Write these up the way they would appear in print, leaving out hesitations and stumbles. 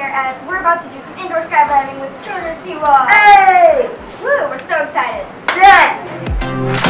and we're about to do some indoor skydiving with JoJo Siwa. Hey! Woo, we're so excited. Yeah!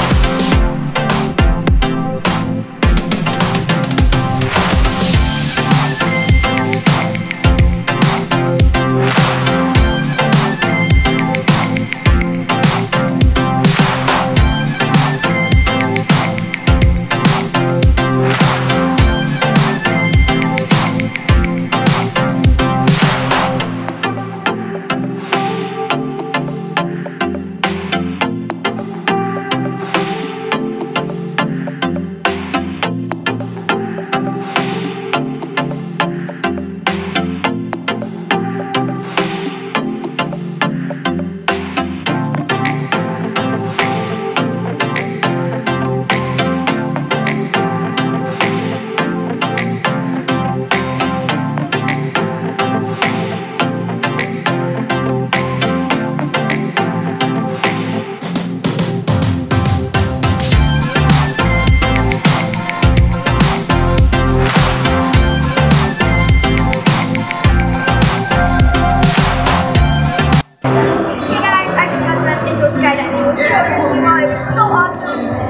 Skydiving with JoJo Siwa. It was so awesome.